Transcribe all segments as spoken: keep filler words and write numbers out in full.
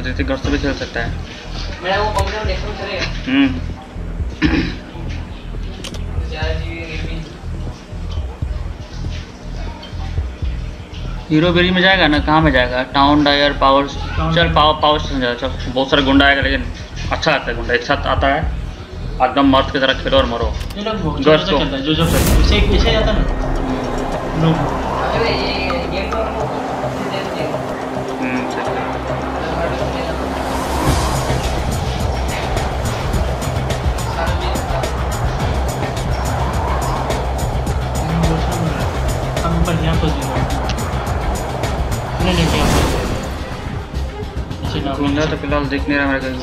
ऋतिक घर से भी खेल सकता है। मेरा वो कंप्यूटर डेस्कटॉप चलेगा। हम्म हीरो बेरी में जाएगा ना, कहाँ में जाएगा? टाउन डायर पावर, चल पावर पावर स्टेशन जाएगा। चल बहुत सारे गुंडा आएगा, लेकिन अच्छा लगता है गुंडा एक साथ आता है, एकदम मर्द की तरह खेलो और मरो। ये लोग गश्त को खेलता है जो जो इसे इसे जाता ना नो। अरे ये गेम को हम्म हम ऊपर यहाँ पर नहीं नहीं यहाँ पर गुंडा तो फिलहाल दिख नहीं रहा मेरे कहीं।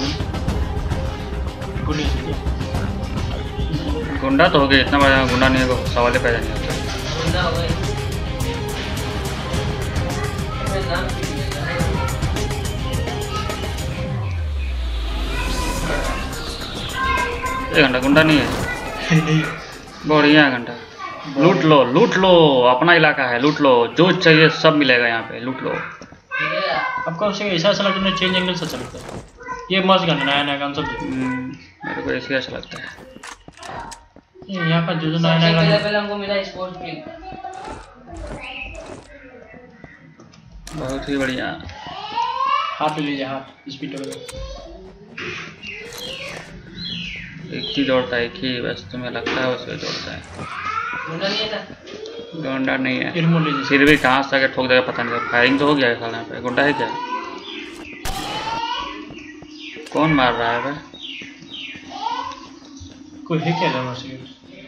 गुंडा तो हो गया, इतना बड़ा गुंडा नहीं होगा, सवाल ही पैदा नहीं होता। गुंडा हो गए। एक घंटा गुंडा नहीं है, बढ़िया घंटा। लूट लो लूट लो, अपना इलाका है, लूट लो, जो चाहिए सब मिलेगा यहाँ पे, लूट लो। आपको उसे ऐसा ऐसा लगता है चेंज एंगल से अच्छा लगता है। ये मस्त गाना नया नया कॉन्सेप्ट है, मेरे को ऐसे अच्छा लगता है। यहाँ का जो जो नया नया पहले गाना पहले हमको मिला स्पोर्ट्स प्ले। बहुत ही बढ़िया। हाथ लीजिए, हाथ स्पीड वगैरह एक ही दौड़ता है, एक ही, बस तुम्हें लगता है उसमें दौड़ता है। गुंडा नहीं है ना? गुंडा नहीं है, रिमोट लीजिए। फिर भी कहाँ से आके ठोक देगा पता नहीं। फायरिंग तो हो गया है साला, यहाँ पे गुंडा है क्या? कौन मार रहा है भाई? कोई है क्या जाना चाहिए?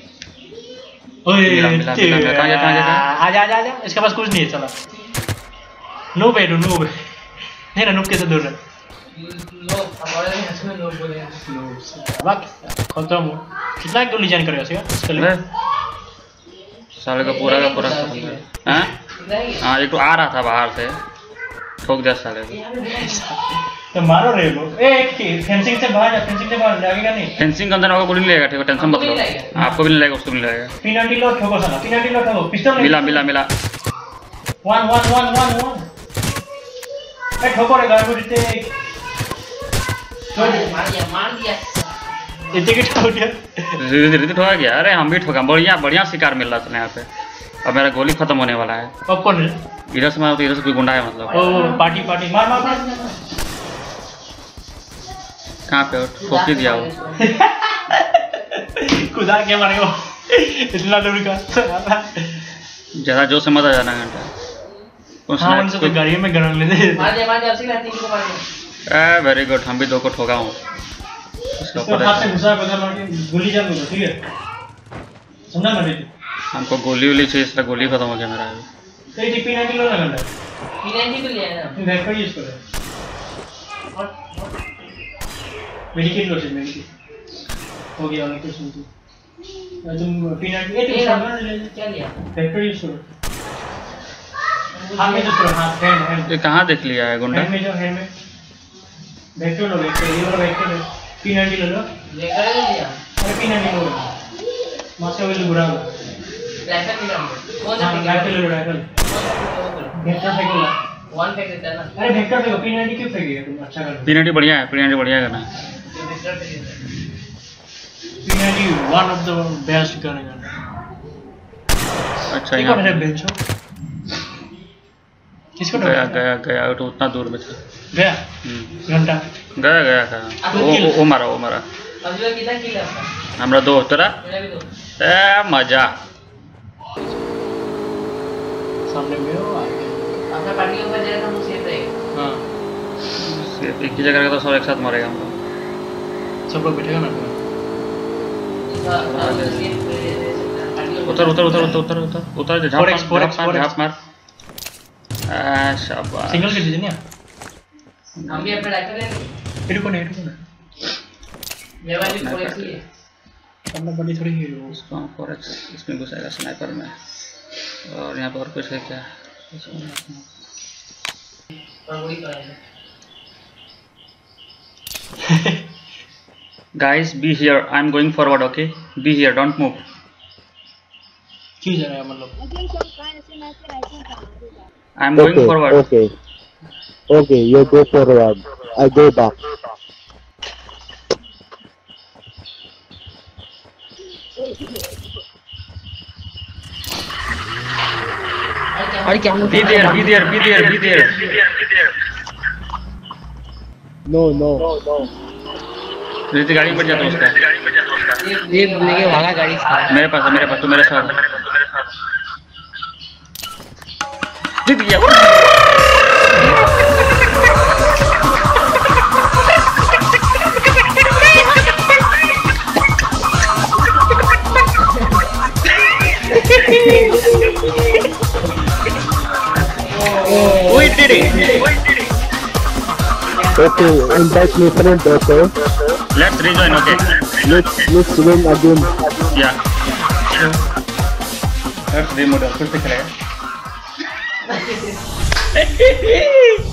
ओए मिला मिला मिला मिला, कहाँ गया कहाँ गया कहाँ? आजा आजा आजा, इसके पास कुछ नहीं है चला। नो पे नो पे नहीं ना, नुक कैसे दूर है? लो हमारे हाथ में लो बोले। वाक खत्म हो। कितना गोली जान करेगा इसका? इसका ले साले का पूरा का पूरा खत्म कर। हाँ हाँ, एक तो आ रहा था बाहर से, ठोक दिया साले को। तो मारो रे लो। ए एक फेंसिंग से बाहर जा, फेंसिंग से बाहर लगेगा नहीं। फेंसिंग के अंदर आपको गोली नहीं लगेगा, ठीक है, टेंशन मत लो। आपको भी नहीं लगेगा, उसको भी नहीं लगेगा। पिनाटी लो, ठोको साला, पिनाटी लो, ठोको पिस्टल मिला मिला मिला। One one one one one ए ठोको रे गाड़ी उड़ते। मार दिया मार दिया। ये टिकट हो गया। धीरे धीरे ठोका गया। अरे हम भी ठोका, बढ़िया बढ़िया शिकार मिल रहा था यहाँ पे। अब मेरा गोली खत्म होने वाला है। अब कौन है? इधर से मारो तो इधर से कोई गुंडा है मतलब। ओ पार्टी पार्टी मार मार मार। कहाँ पे ठोक ही दिया वो। खुदा के मारेगा इतना दूर का। ज्यादा जोर से मत आ जाना घंटा। हाँ उनसे तो गाड़ी में गरम ले दे। मार दिया मार दिया, उसी में तीन को मार दिया। ए वेरी गुड, हम भी दो को ठोका हूँ। इसको हाथ से घुसा बगल मार के गोली जान दो, ठीक है? समझा ना बेटी? हमको गोली वोली चाहिए, इसलिए गोली खत्म हो गया मेरा अभी। तो ये पी नाइनटी लो ना घंटा। पी नाइनटी को लिया है ना? बैक पर यूज करो। मेडिकेट लो से मेडिकेट। हो गया वाला कुछ नहीं। तुम पी नाइनटी ये तो सामान ले क्या लिया? बैक पर यूज करो। हाथ में यूज करो, हाथ हैंड हैंड। ये कहाँ देख लिया है गुंडा? हैंड में जो हैंड में बैक लो, बैक ये वाला बैक लो। पी नाइनटी ले लो। लेकर लिया। अरे पी नाइनटी लो। मास्टर वाले बुरा होगा। राइफल मिला हमको। कौन सा हाँ राइफल ले लो, राइफल। वेक्टर फेंको ना। वन फेंक देता है ना? अरे वेक्टर फेंको, पी नाइनटी क्यों फेंकेगा तुम? अच्छा कर। पी नाइनटी बढ़िया है, पी नाइनटी बढ़िया है ना। वेक्टर फेंक देता है। P ninety one of the best gun है। अच्छा ये यहाँ कौन है बेंचो? किसको गया गया गया, तो उतना दूर में था। गया घंटा गया गया कहाँ? वो वो मारा वो मारा। अभी लोग कितना किल है आपका? हमरा दो तेरा। मेरा भी दो। ए मजा। सामने में हो आ गया। अपना पार्टी के ऊपर जाएगा तो सेफ रहेगा। हाँ सिर्फ एक ही जगह रहेगा तो सब एक साथ मरेगा हम लोग। सब लोग बैठेगा ना। उतर उतर उतर उतर उतर उतर उतर झाप मार झाप मार। शाबाश। सिंगल कर दीजिए ना। हम भी अपने राइफल लेंगे। इधर कौन है? इधर कौन है? मेरे पास भी फोर एक्स ही है। अपना बड़ी थोड़ी है वो। उसको हम फोर एक्स इसमें घुसाएगा स्नाइपर में। और यहाँ पर और कुछ है क्या? और वही करेंगे। Guys, be here. I'm going forward. Okay, be here. Don't move. क्यों जा रहा है मतलब? I'm going Okay, forward. okay. Okay, you go forward. I go back. अरे क्या Be there, be there, be there, be there. No, no. रीति गाड़ी में बैठ जाता उसका। ये लेके भागा गाड़ी से। मेरे पास है, मेरे पास, तू मेरे साथ। जीत गया। We did it. Okay, invite me friend, okay? Let's rejoin, okay? Let's let's win again. Yeah. Let's remodel. फिर से खेलेगा।